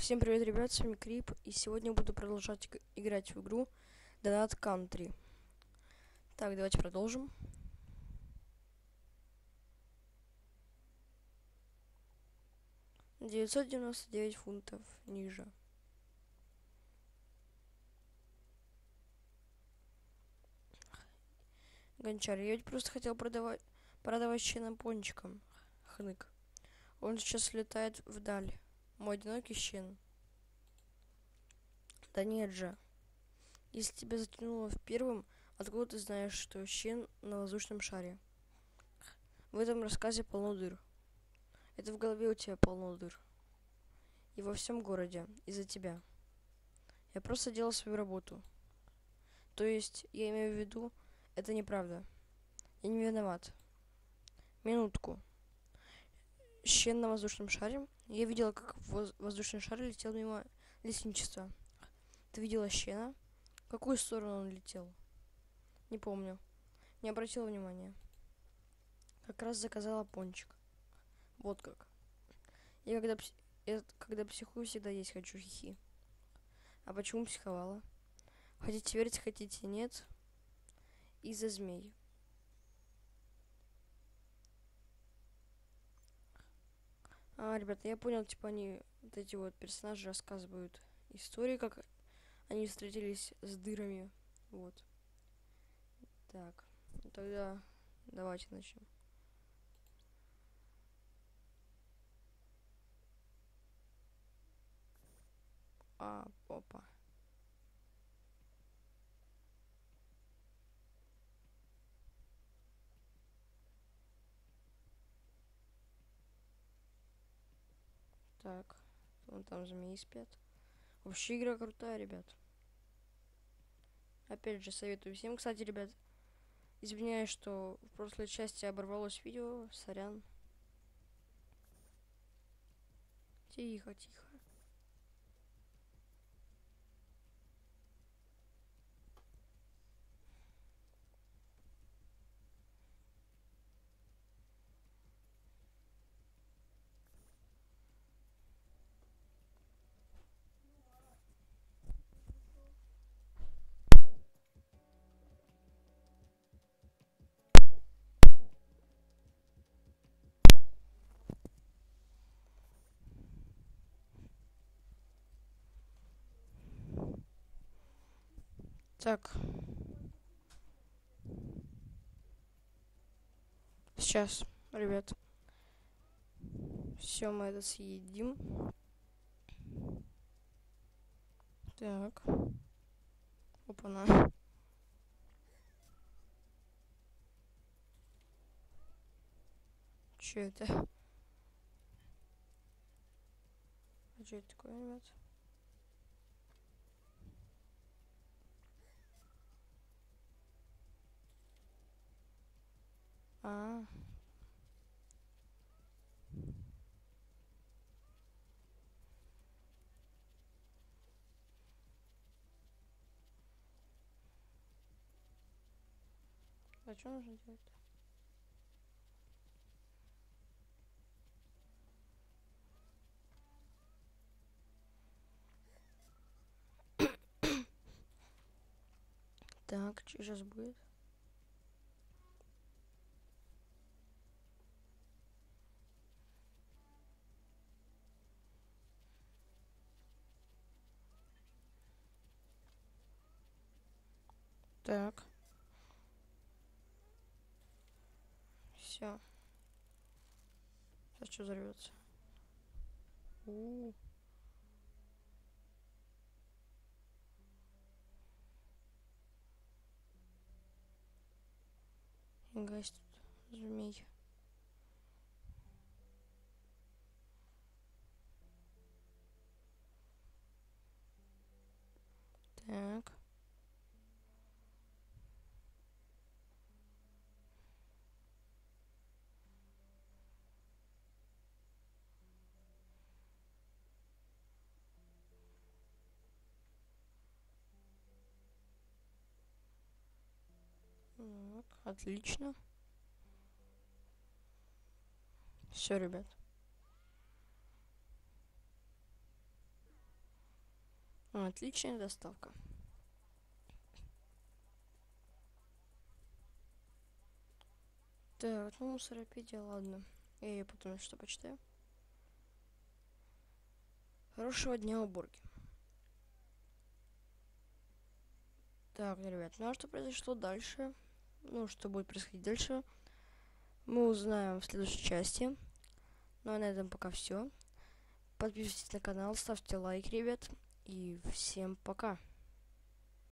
Всем привет, ребят, с вами Крип, и сегодня буду продолжать играть в игру Donut Country. Так, давайте продолжим. $999 ниже. Гончар, я ведь просто хотел продавать щенам пончикам. Хнык. Он сейчас летает вдаль. Мой одинокий щен. Да нет же. Если тебя затянуло в первом, откуда ты знаешь, что щен на воздушном шаре? В этом рассказе полно дыр. Это в голове у тебя полно дыр. И во всем городе из-за тебя. Я просто делал свою работу. То есть, я имею в виду, это неправда. Я не виноват. Минутку. Щен на воздушном шаре? Я видела, как воздушный шар летел мимо лесничества. Ты видела щена? В какую сторону он летел? Не помню. Не обратила внимания. Как раз заказала пончик. Вот как. Я когда психую, всегда есть хочу, хихи. А почему психовала? Хотите верить, хотите нет. Из-за змей. Ребята, я понял, типа они, вот эти вот персонажи рассказывают истории, как они встретились с дырами. Вот. Так, тогда давайте начнем. Опа. Так, вон там змеи спят. Вообще игра крутая, ребят. Опять же, советую всем. Кстати, ребят, извиняюсь, что в прошлой части оборвалось видео. Сорян. Тихо, тихо. Так. Сейчас, ребят. Все, мы это съедим. Так. Опа-на. Че это? А что это такое, ребят? А. А что нужно делать-то? Так, что сейчас будет? Так. Все. Сейчас что взорвется? Гайс тут змей. Так. Так, отлично. Все, ребят. Отличная доставка. Так, ну мусоропедия, ладно. Я ее потом что почитаю. Хорошего дня, уборки. Так, ребят, ну а что произошло дальше? Ну, что будет происходить дальше, мы узнаем в следующей части. Ну а на этом пока все. Подписывайтесь на канал, ставьте лайк, ребят. И всем пока.